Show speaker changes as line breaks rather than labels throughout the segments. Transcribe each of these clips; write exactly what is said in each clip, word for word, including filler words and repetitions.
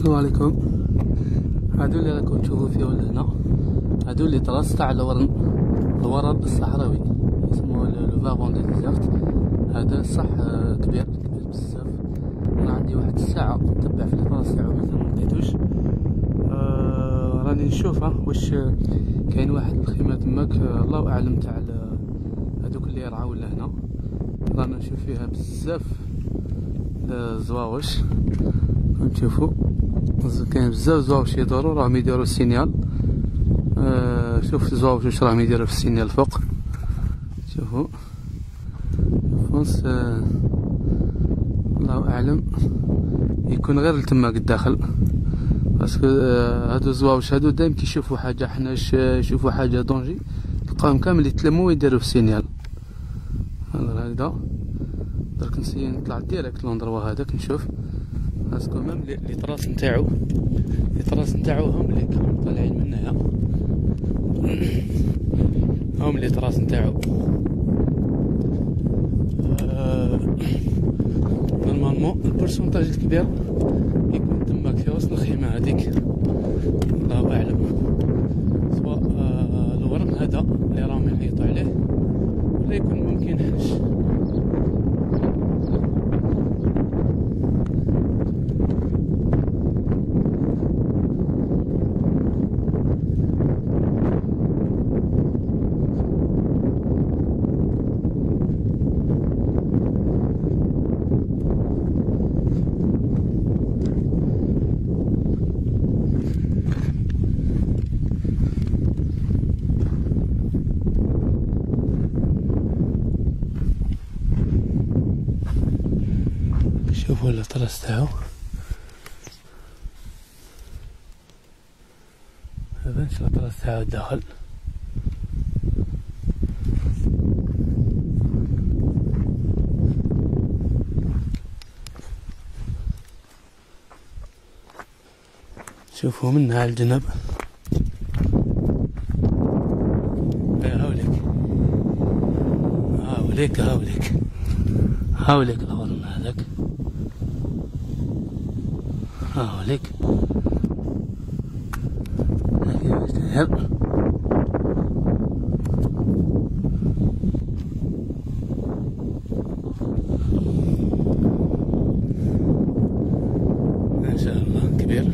السلام عليكم. هادو اللي راكم تشوفوا فيهم هنا هادو اللي طراس تاع الورن الورد الصحراوي يسموه لو فاغون دي ديزيرت. هذا صح كبير كبير بزاف. انا عندي واحد الساعه نتبع في الطراس تاعو مثلا ما لقيتوش. آه راني نشوفه واش كاين واحد الخيمه تماك. آه الله اعلم تاع هادوك اللي يرعاو لهنا. رانا نشوف فيها بزاف الزواوش نشوفوا كاين بزاف زواوش يدوروا راهم يديروا السينيال. آه شوف الزواوش واش راهم يديروا في السينيال فوق. شوفوا فونس. آه الله اعلم يكون غير لتماك الداخل باسكو آه هادو الزواوش هادو دايما كيشوفوا حاجه حناش يشوفوا حاجه دونجي تلقاهم كامل يتلموا ويديروا في السينيال. هكذا درك نسيي نطلع ديريكت لوندروا هذاك نشوف باسكو ميم لي طراس نتاعو لي طراس نتاعو هم ليك طالعين من هنا هم لي طراس نتاعو. آه نورمالمون البورسونتاج الكبير يكون تماك في وسط الخيمه هذيك. الله اعلم سواء آه الورم هذا اللي راهم يحيطوا عليه ولا يكون ممكن حنش. شوفوا الطراس تاعو مابانش الطراس تاعو الداخل. شوفوا منها على الجنب. هاوليك هاوليك هاوليك هاوليك الورم هذاك هاوليك هاكي يستاهل. ما شاء الله كبير.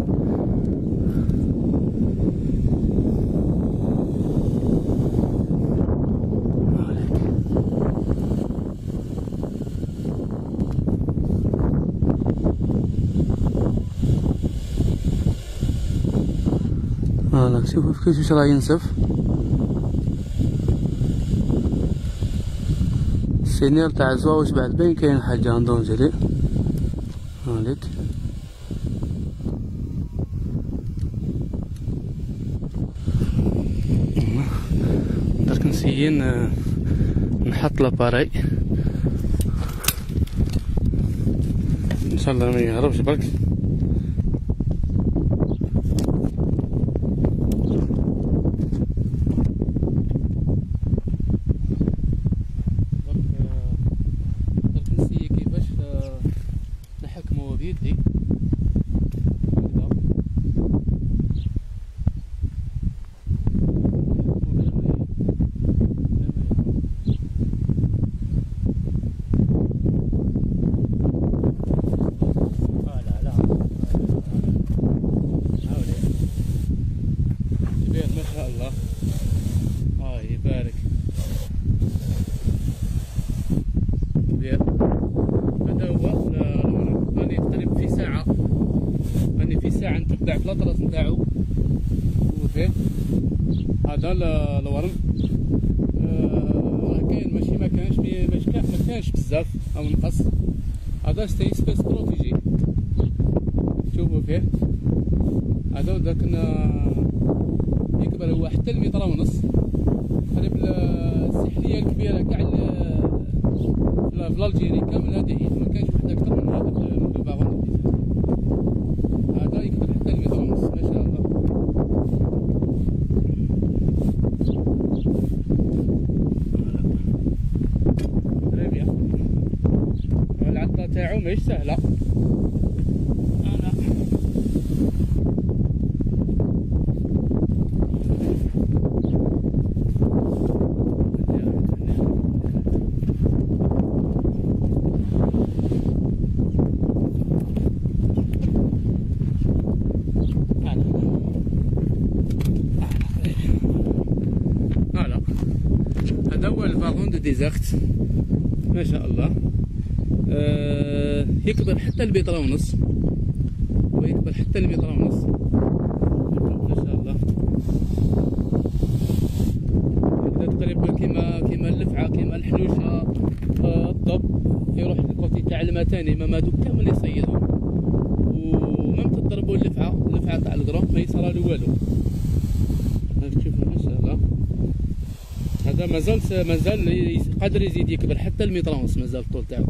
فوالا شوفوا كيفاش واش راه ينسف السينيال تاع الزواوش. بعد باين كاين حاجه اندونجري هاوليك. درك نسيي نحط لاباري ان شاء الله ما يهربش برك. نحكمو بيدي كبير ما شاء الله. اه يبارك كبير. هذا هو راني تقريبا في ساعة راني في ساعة نتبع في الأطراس نتاعو. شوفوا فيه هذا الورم. راه كاين ماشي ما كانش ما كانش بزاف او نقص. هذا سي سبيس بروتيجي. شوفوا فيه هذا ذاك يكبر هو حتى المتر ونص. تقريبا السحلية الكبيرة كاع في الجيري كامل هذه هي ما كاينش واحد اكثر من هذا في الفاغون. هذا يكبر حتى المتر ونص ما شاء الله. تري بيان. العطله تاعو ماهيش سهله. انا ديزاكت ما شاء الله. آه يكبر حتى المتر ونص، ويكبر حتى المتر ونص ما شاء الله. تقريبا كيما كيما اللفعه كيما الحنوشه. آه الضب يروح للكوتي تاع الماء تاني، ما هادوك كامل يصيدهم، ومام تضربوا اللفعه اللفعه تاع القرا ما يصرالو والو. راك تشوفوا ما شاء الله. هذا مازال مازال قادر يزيد يكبر حتى المتر ونص، مازال الطول تاعو.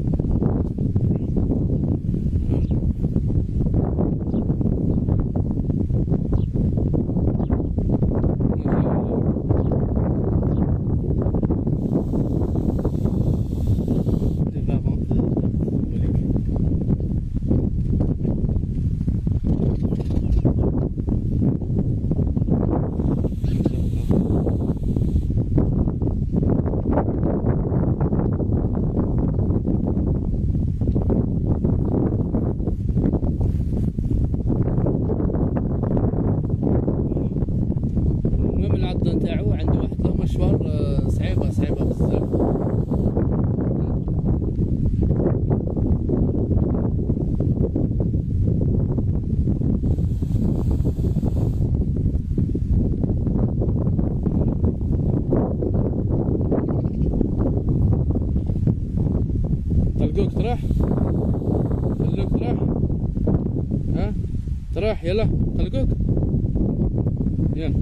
العضة نتاعو عنده واحد المشوار صعيبة صعيبة بزاف. طلقوك تروح، خلوك تروح، ها تروح يلا طلقوك يلا.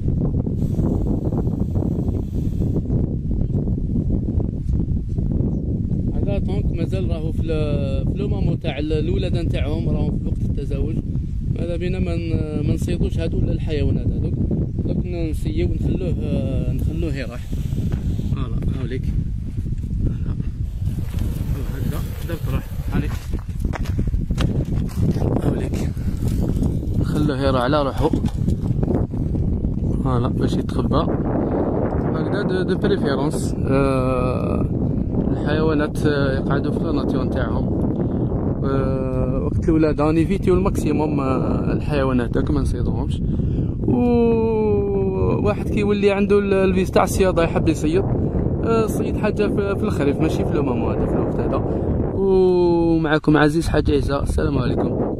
هذا طونك مازال راهو في في لو مومون تاع الولاده نتاعهم، راهم في وقت التزاوج. ماذا بينا ما ما نصيدوش هادو الحيوانات هذوك، دوك نسيو نخلوه نخلوه يروح. فوالا هاوليك هكذا تقدر تروح هاني هاوليك، نخلوه يروح على روحو. فوالا باش يتخبى هكذا دو بريفيرونس. آه الحيوانات يقعدوا في الناتيون تاعهم. آه وقت الولاده نيفيتيو الماكسيموم آه الحيوانات داك ما نصيدوهمش. و واحد كيولي عنده الفيز تاع الصياده يحب يصيد، آه صيد حاجه في الخريف ماشي في لو مومون هذا في الوقت هذا. ومعكم عزيز حاج عيسى، السلام عليكم.